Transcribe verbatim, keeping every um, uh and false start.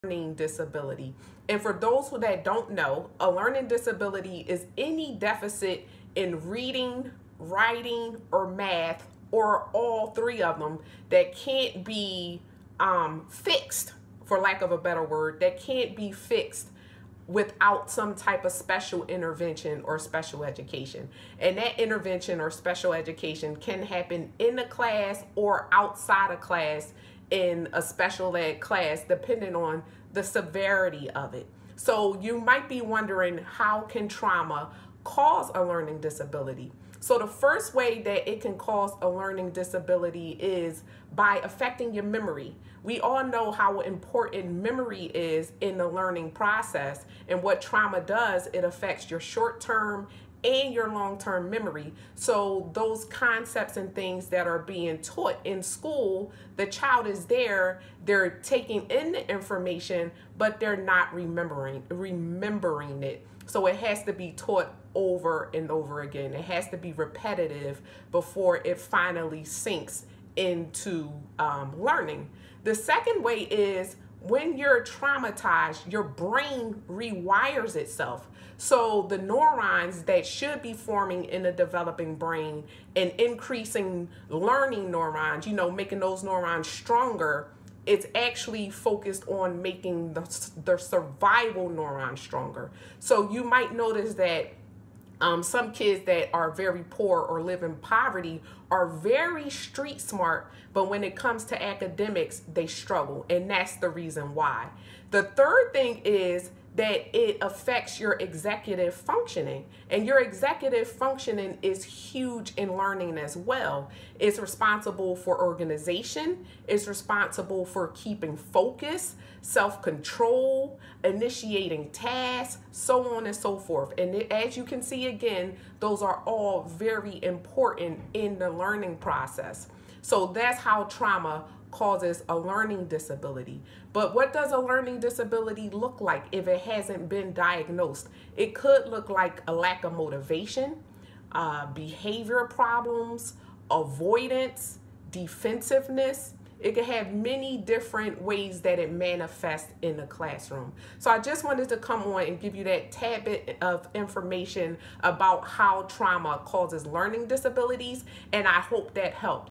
learning disability. And for those who that don't know, a learning disability is any deficit in reading, writing, or math, or all three of them, that can't be um, fixed, for lack of a better word, that can't be fixed without some type of special intervention or special education. And that intervention or special education can happen in the class or outside of class in a special ed class, depending on the severity of it. So you might be wondering, how can trauma cause a learning disability? So the first way that it can cause a learning disability is by affecting your memory. We all know how important memory is in the learning process, and what trauma does, it affects your short-term and your long-term memory. So those concepts and things that are being taught in school, the child is there, they're taking in the information, but they're not remembering remembering it. So it has to be taught over and over again. It has to be repetitive before it finally sinks into um, learning. The second way is when you're traumatized, your brain rewires itself. So the neurons that should be forming in the developing brain and increasing learning neurons, you know, making those neurons stronger, it's actually focused on making the, the survival neurons stronger. So you might notice that Um, some kids that are very poor or live in poverty are very street smart, but when it comes to academics, they struggle, and that's the reason why. The third thing is that it affects your executive functioning, and your executive functioning is huge in learning as well. It's responsible for organization, it's responsible for keeping focus, self-control, initiating tasks, so on and so forth. And as you can see again, those are all very important in the learning process. So that's how trauma causes a learning disability. But what does a learning disability look like if it hasn't been diagnosed? It could look like a lack of motivation, uh, behavior problems, avoidance, defensiveness. It can have many different ways that it manifests in the classroom. So I just wanted to come on and give you that tad bit of information about how trauma causes learning disabilities, and I hope that helped.